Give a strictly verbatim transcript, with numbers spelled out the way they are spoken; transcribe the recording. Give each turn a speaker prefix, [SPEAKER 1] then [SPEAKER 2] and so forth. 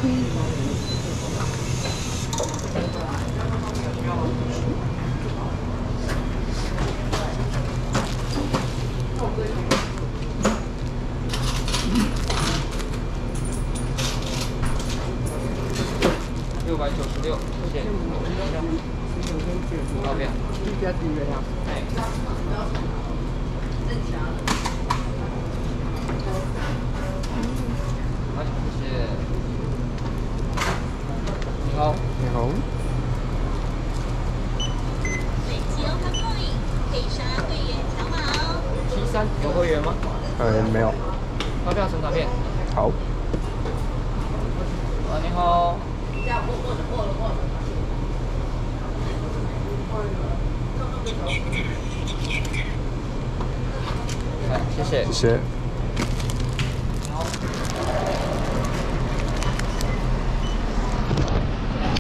[SPEAKER 1] 六百九十六，谢谢。好边。哎。好，谢谢。你好。
[SPEAKER 2] 你好。
[SPEAKER 3] 随机 Open Point，可以刷会员条码哦。
[SPEAKER 1] 七三有会员吗？
[SPEAKER 2] 呃，没有。
[SPEAKER 1] 发票存卡片。
[SPEAKER 2] 好。
[SPEAKER 1] 啊，你好。来，谢谢。
[SPEAKER 2] 谢谢。